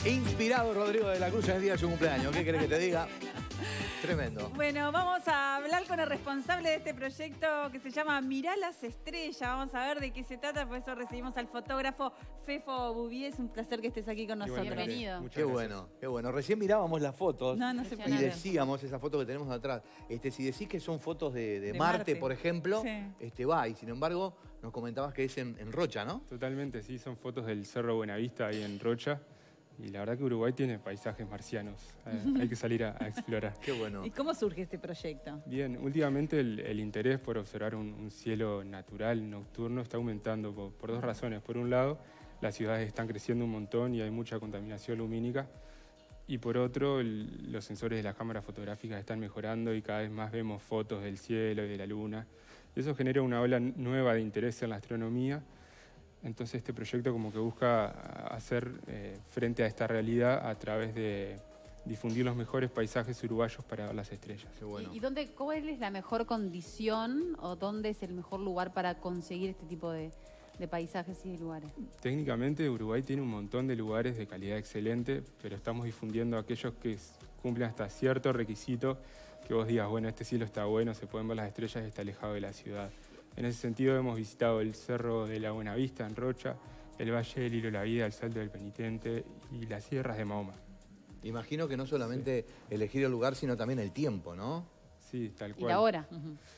Inspirado Rodrigo de la Cruz en el día de su cumpleaños. ¿Qué querés que te diga? Tremendo. Bueno, vamos a hablar con el responsable de este proyecto que se llama Mirá las Estrellas. Vamos a ver de qué se trata. Por eso recibimos al fotógrafo Fefo Bouvier. Es un placer que estés aquí con nosotros. Bienvenido. Qué bueno, qué bueno. Recién mirábamos las fotos No se puede y creer. decíamos, esa foto que tenemos atrás, si decís que son fotos de Marte, Marte, por ejemplo, sí. va. Y sin embargo, nos comentabas que es en Rocha, ¿no? Totalmente, sí, son fotos del Cerro Buenavista ahí en Rocha. Y la verdad que Uruguay tiene paisajes marcianos. Hay que salir a explorar. Qué bueno. ¿Y cómo surge este proyecto? Bien, últimamente el interés por observar un cielo natural, nocturno, está aumentando por dos razones. Por un lado, las ciudades están creciendo un montón y hay mucha contaminación lumínica. Y por otro, los sensores de las cámaras fotográficas están mejorando y cada vez más vemos fotos del cielo y de la luna. Eso genera una ola nueva de interés en la astronomía. Entonces este proyecto como que busca hacer frente a esta realidad a través de difundir los mejores paisajes uruguayos para ver las estrellas. Qué bueno. ¿Y cuál es la mejor condición o dónde es el mejor lugar para conseguir este tipo de paisajes y de lugares? Técnicamente Uruguay tiene un montón de lugares de calidad excelente, pero estamos difundiendo aquellos que cumplen hasta cierto requisito, que vos digas, bueno, este cielo está bueno, se pueden ver las estrellas y está alejado de la ciudad. En ese sentido hemos visitado el Cerro de la Buenavista en Rocha, el Valle del Hilo La Vida, el Salto del Penitente y las Sierras de Mahoma. Imagino que no solamente elegir el lugar, sino también el tiempo, ¿no? Sí, tal cual. Y la hora.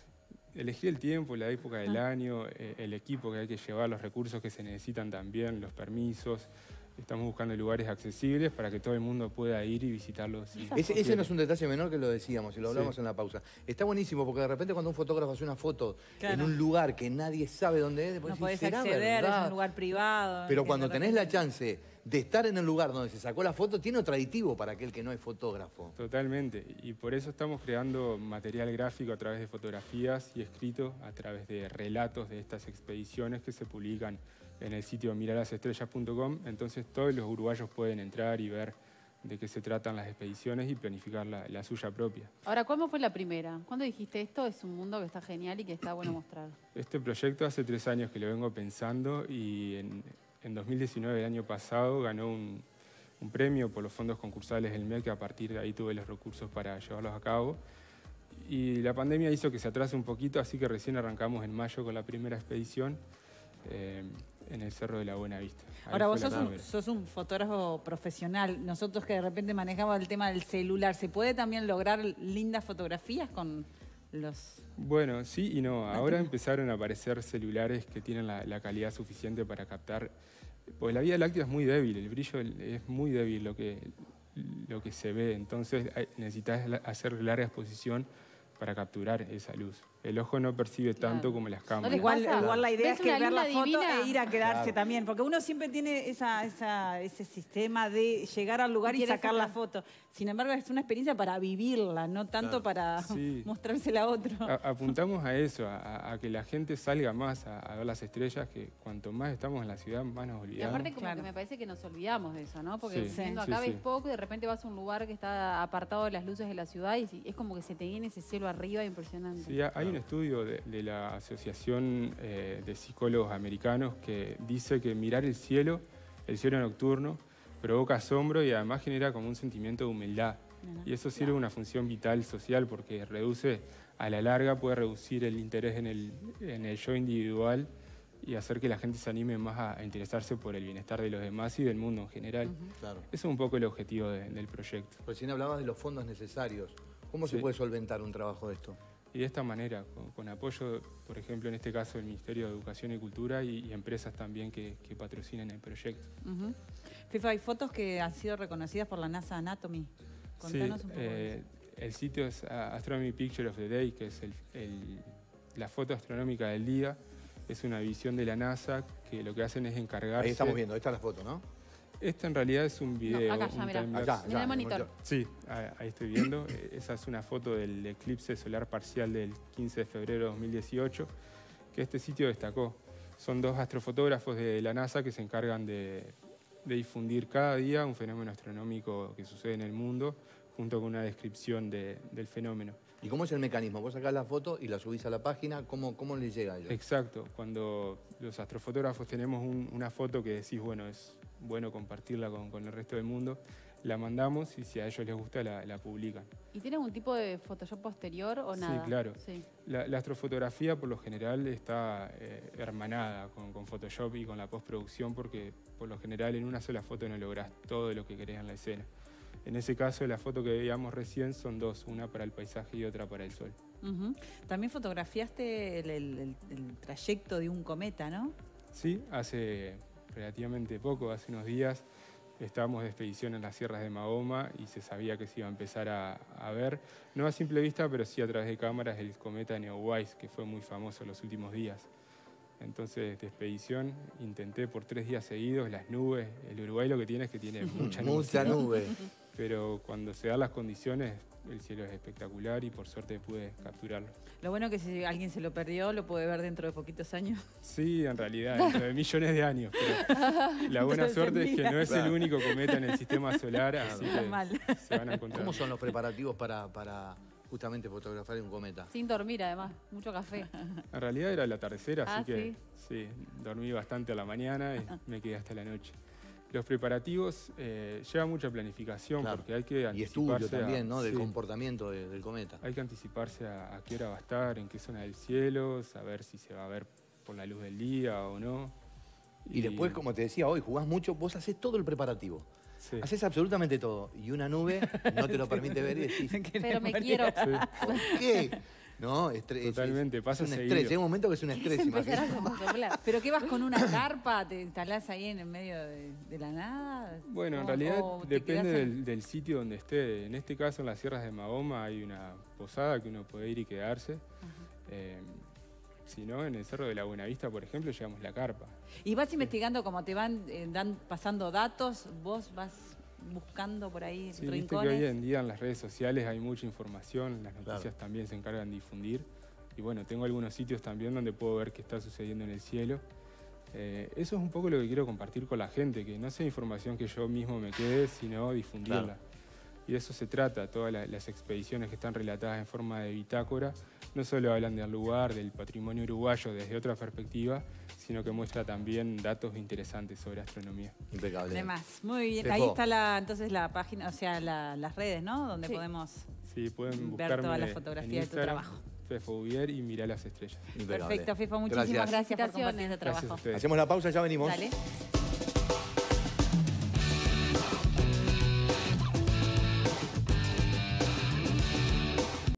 Elegir el tiempo, la época del año, el equipo que hay que llevar, los recursos que se necesitan también, los permisos. Estamos buscando lugares accesibles para que todo el mundo pueda ir y visitarlos. Ese no es un detalle menor, que lo decíamos y lo hablamos Sí. en la pausa. Está buenísimo porque de repente cuando un fotógrafo hace una foto Claro. en un lugar que nadie sabe dónde es, después No decís, podés ¿será acceder, verdad? es un lugar privado. Pero que cuando de tenés la repente- chance de estar en el lugar donde se sacó la foto, tiene otro aditivo para aquel que no es fotógrafo. Totalmente, y por eso estamos creando material gráfico a través de fotografías y escrito a través de relatos de estas expediciones que se publican en el sitio miralasestrellas.com. Entonces todos los uruguayos pueden entrar y ver de qué se tratan las expediciones y planificar la suya propia. Ahora, ¿cuándo fue la primera? ¿Cuándo dijiste esto es un mundo que está genial y que está bueno mostrar? Este proyecto hace 3 años que lo vengo pensando y en 2019, el año pasado, ganó un premio por los fondos concursales del MEC, que a partir de ahí tuve los recursos para llevarlos a cabo. Y la pandemia hizo que se atrase un poquito, así que recién arrancamos en mayo con la primera expedición en el Cerro de la Buenavista. Ahí Ahora, fue vos la primera. sos un fotógrafo profesional. Nosotros que de repente manejamos el tema del celular, ¿se puede también lograr lindas fotografías con los...? Bueno, sí y no. Ahora empezaron a aparecer celulares que tienen la calidad suficiente para captar. Porque la Vía Láctea es muy débil, el brillo es muy débil lo que se ve. Entonces necesitas hacer larga exposición para capturar esa luz. El ojo no percibe tanto Claro. como las ¿No cámaras. les Igual, pasa? igual la idea ¿Ves es que una ver la luna foto divina? e ir a quedarse Claro. también, porque uno siempre tiene ese sistema de llegar al lugar y Quiere sacar la sacar. foto. Sin embargo, es una experiencia para vivirla, no tanto para Sí. mostrársela a otro. Apuntamos a eso, a que la gente salga más a ver las estrellas, que cuanto más estamos en la ciudad, más nos Y olvidamos. aparte como Claro. que me parece que nos olvidamos de eso, ¿no? Porque Sí, viendo sí, acá sí. ves poco y de repente vas a un lugar que está apartado de las luces de la ciudad y es como que se te viene ese cielo arriba impresionante. Sí, hay un estudio de la Asociación de Psicólogos Americanos que dice que mirar el cielo nocturno, provoca asombro y además genera como un sentimiento de humildad. Y eso sirve una función vital social porque reduce, a la larga puede reducir el interés en el yo individual y hacer que la gente se anime más a interesarse por el bienestar de los demás y del mundo en general. Claro. Eso es un poco el objetivo del proyecto. Recién hablabas de los fondos necesarios. ¿Cómo se Sí. puede solventar un trabajo de esto? Y de esta manera, con apoyo, por ejemplo, en este caso del Ministerio de Educación y Cultura y empresas también que patrocinan el proyecto. FIFA, hay fotos que han sido reconocidas por la NASA Anatomy. Contanos un poco de eso. El sitio es Astronomy Picture of the Day, que es la foto astronómica del día. Es una visión de la NASA que lo que hacen es encargarse... Ahí estamos viendo, esta es la foto, ¿no? Esto en realidad es un video. acá ya, un mirá. timelapse. Allá, En el monitor. Sí, ahí estoy viendo. Esa es una foto del eclipse solar parcial del 15 de febrero de 2018, que este sitio destacó. Son 2 astrofotógrafos de la NASA que se encargan de difundir cada día un fenómeno astronómico que sucede en el mundo, junto con una descripción del fenómeno. ¿Y cómo es el mecanismo? Vos sacás la foto y la subís a la página, ¿cómo le llega a ellos? Exacto. Cuando los astrofotógrafos tenemos una foto que decís, bueno, es bueno compartirla con el resto del mundo. La mandamos y si a ellos les gusta la publican. ¿Y tiene algún tipo de Photoshop posterior o nada? Sí, claro. Sí. La astrofotografía por lo general está hermanada con Photoshop y con la postproducción porque por lo general en una sola foto no lográs todo lo que querés en la escena. En ese caso la foto que veíamos recién son dos, una para el paisaje y otra para el sol. También fotografiaste el trayecto de un cometa, ¿no? Sí, hace relativamente poco, hace unos días, estábamos de expedición en las sierras de Mahoma y se sabía que se iba a empezar a ver, no a simple vista, pero sí a través de cámaras, el cometa Neowise, que fue muy famoso en los últimos días. Entonces, de expedición, intenté por 3 días seguidos, las nubes. El Uruguay lo que tiene es que tiene mucha nube. Mucha nube. Pero cuando se dan las condiciones, el cielo es espectacular y por suerte pude capturarlo. Lo bueno que si alguien se lo perdió, lo puede ver dentro de poquitos años. Sí, en realidad, dentro de millones de años. Pero la buena suerte es que no es el único cometa en el sistema solar, así que se van a encontrar. ¿Cómo son los preparativos para justamente fotografiar un cometa? Sin dormir, además. Mucho café. En realidad era el atardecer, así que ¿sí? sí, dormí bastante a la mañana y me quedé hasta la noche. Los preparativos llevan mucha planificación, Claro. porque hay que anticiparse. Y estudio también, ¿no? Del sí, comportamiento del cometa. hay que anticiparse a qué hora va a estar, en qué zona del cielo, saber si se va a ver por la luz del día o no. Y después, como te decía hoy, jugás mucho, vos haces todo el preparativo. Sí. Haces absolutamente todo. Y una nube no te lo permite ver y decís, Pero me quiero. ¿por qué? No, Totalmente, pasa es un seguido. estrés. Llega un momento que es un estrés, Empezar a imagínate. soplar. ¿Pero qué vas con una carpa? ¿Te instalás ahí en el medio de la nada? Bueno, en ¿O- realidad o te depende quedás en- del sitio donde esté. En este caso, en las sierras de Mahoma hay una posada que uno puede ir y quedarse. Si no, en el Cerro de la Buenavista, por ejemplo, llevamos la carpa. Y vas investigando como te van pasando datos, vos vas buscando por ahí Sí, viste que rincones. hoy en día en las redes sociales hay mucha información, las noticias Claro. también se encargan de difundir. Y bueno, tengo algunos sitios también donde puedo ver qué está sucediendo en el cielo. Eso es un poco lo que quiero compartir con la gente, que no sea información que yo mismo me quede, sino difundirla. Claro. Y de eso se trata, todas las expediciones que están relatadas en forma de bitácora, no solo hablan del lugar, del patrimonio uruguayo desde otra perspectiva, sino que muestra también datos interesantes sobre astronomía. Impecable. De más. Muy bien. Fefo. Ahí está entonces la página, o sea, las redes, ¿no? Donde Sí. podemos Sí, pueden ver buscarme toda la en fotografía de tu Instagram, trabajo. Fefo Bubier, y Mirá las estrellas. Impecable. Perfecto, Fefo. Muchísimas gracias por compartir este Gracias a trabajo. ustedes. Hacemos la pausa, ya venimos. Dale.